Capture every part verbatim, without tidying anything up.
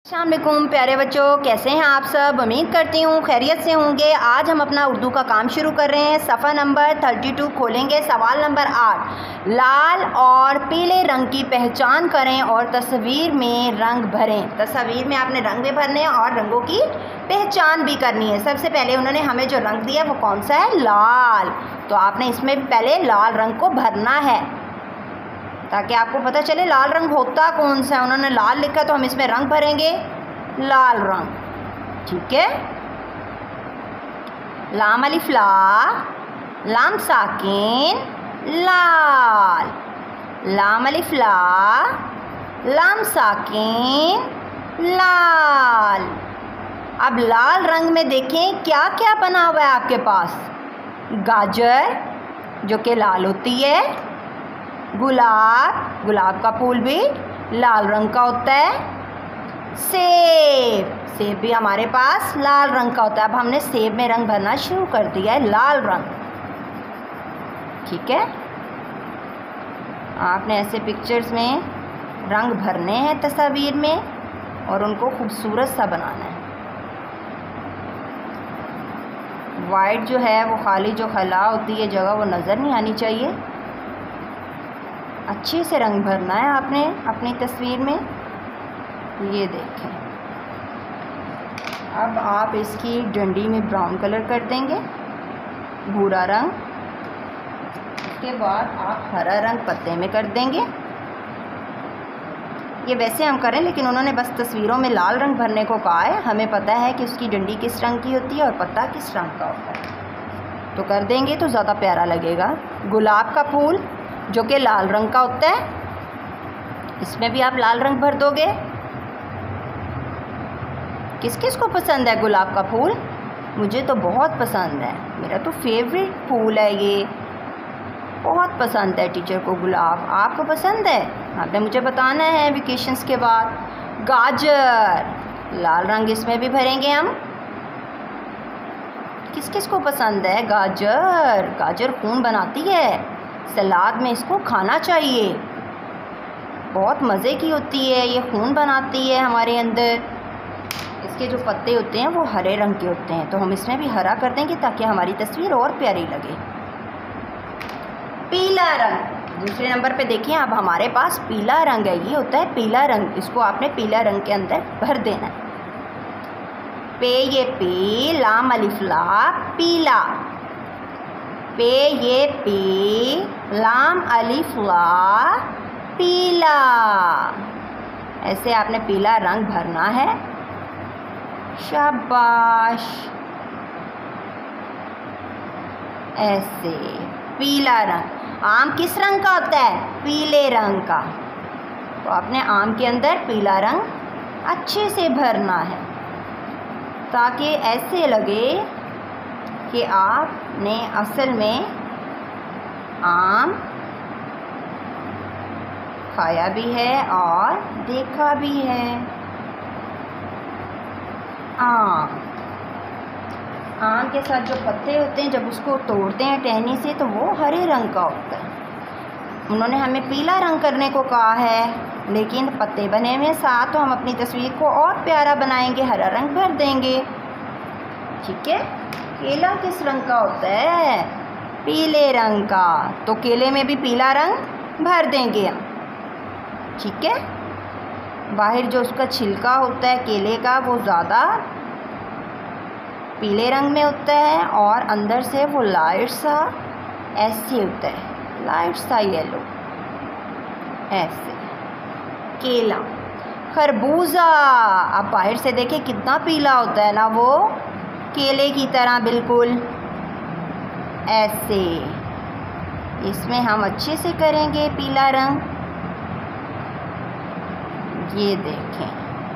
अस्सलाम वालेकुम प्यारे बच्चों, कैसे हैं आप सब। उम्मीद करती हूँ खैरियत से होंगे। आज हम अपना उर्दू का काम शुरू कर रहे हैं। सफ़ा नंबर बत्तीस खोलेंगे। सवाल नंबर आठ, लाल और पीले रंग की पहचान करें और तस्वीर में रंग भरें। तस्वीर में आपने रंग भी भरने हैं और रंगों की पहचान भी करनी है। सबसे पहले उन्होंने हमें जो रंग दिया वो कौन सा है, लाल। तो आपने इसमें भी पहले लाल रंग को भरना है ताकि आपको पता चले लाल रंग होता कौन सा है। उन्होंने लाल लिखा तो हम इसमें रंग भरेंगे लाल रंग, ठीक है। लाम अलिफ ला, लाम साकिन, लाल। लाम अलिफ ला, लाम साकिन, लाल। अब लाल रंग में देखें क्या क्या बना हुआ है आपके पास। गाजर जो कि लाल होती है, गुलाब, गुलाब का फूल भी लाल रंग का होता है, सेब, सेब भी हमारे पास लाल रंग का होता है। अब हमने सेब में रंग भरना शुरू कर दिया है, लाल रंग, ठीक है। आपने ऐसे पिक्चर्स में रंग भरने हैं तस्वीर में और उनको खूबसूरत सा बनाना है। वाइट जो है वो खाली जो खला होती है जगह वो नज़र नहीं आनी चाहिए। अच्छे से रंग भरना है आपने अपनी तस्वीर में। ये देखें, अब आप इसकी डंडी में ब्राउन कलर कर देंगे, भूरा रंग। उसके बाद आप हरा रंग पत्ते में कर देंगे। ये वैसे हम करें लेकिन उन्होंने बस तस्वीरों में लाल रंग भरने को कहा है। हमें पता है कि उसकी डंडी किस रंग की होती है और पत्ता किस रंग का होता है, तो कर देंगे तो ज़्यादा प्यारा लगेगा। गुलाब का फूल जो कि लाल रंग का होता है, इसमें भी आप लाल रंग भर दोगे। किस किस को पसंद है गुलाब का फूल? मुझे तो बहुत पसंद है, मेरा तो फेवरेट फूल है ये, बहुत पसंद है टीचर को गुलाब। आपको पसंद है? आपने मुझे बताना है वेकेशंस के बाद। गाजर, लाल रंग इसमें भी भरेंगे हम। किस किस को पसंद है गाजर? गाजर खून बनाती है, सलाद में इसको खाना चाहिए, बहुत मज़े की होती है, ये खून बनाती है हमारे अंदर। इसके जो पत्ते होते हैं वो हरे रंग के होते हैं, तो हम इसमें भी हरा कर देंगे ताकि हमारी तस्वीर और प्यारी लगे। पीला रंग दूसरे नंबर पे देखिए। अब हमारे पास पीला रंग है, ये होता है पीला रंग। इसको आपने पीला रंग के अंदर भर देना है। पे ये पे, लाम अलिफ ला, पीला। पे ये पे, लाम अलिफ ला, पीला। ऐसे आपने पीला रंग भरना है। शाबाश, ऐसे पीला रंग। आम किस रंग का होता है? पीले रंग का। तो आपने आम के अंदर पीला रंग अच्छे से भरना है ताकि ऐसे लगे कि आपने असल में आम खाया भी है और देखा भी है। आम आम के साथ जो पत्ते होते हैं जब उसको तोड़ते हैं टहनी से तो वो हरे रंग का होता है। उन्होंने हमें पीला रंग करने को कहा है लेकिन पत्ते बने हुए साथ, तो हम अपनी तस्वीर को और प्यारा बनाएंगे, हरा रंग भर देंगे, ठीक है। केला किस रंग का होता है? पीले रंग का, तो केले में भी पीला रंग भर देंगे हम, ठीक है। बाहर जो उसका छिलका होता है केले का वो ज़्यादा पीले रंग में होता है और अंदर से वो लाइट सा ऐसे होता है, लाइट सा येलो ऐसे। केला। खरबूजा, आप बाहर से देखें कितना पीला होता है ना, वो केले की तरह बिल्कुल ऐसे। इसमें हम अच्छे से करेंगे पीला रंग, ये देखें।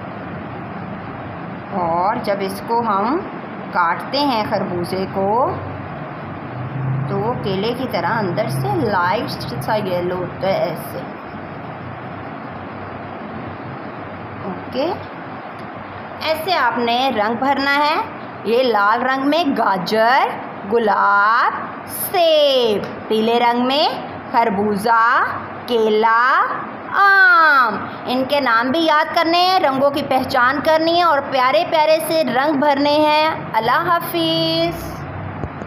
और जब इसको हम काटते हैं खरबूजे को तो वो केले की तरह अंदर से लाइट सा येलो होता है ऐसे, ओके। ऐसे आपने रंग भरना है। ये लाल रंग में गाजर, गुलाब, सेब, पीले रंग में खरबूजा, केला, आम। इनके नाम भी याद करने हैं, रंगों की पहचान करनी है और प्यारे प्यारे से रंग भरने हैं। अल्लाह हाफिज़।